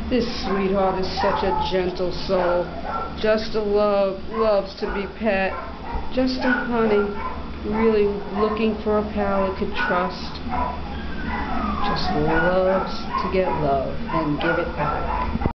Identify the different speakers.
Speaker 1: This sweetheart is such a gentle soul. Just a loves to be pet. Just a honey, really looking for a pal it could trust. Just loves to get love and give it back.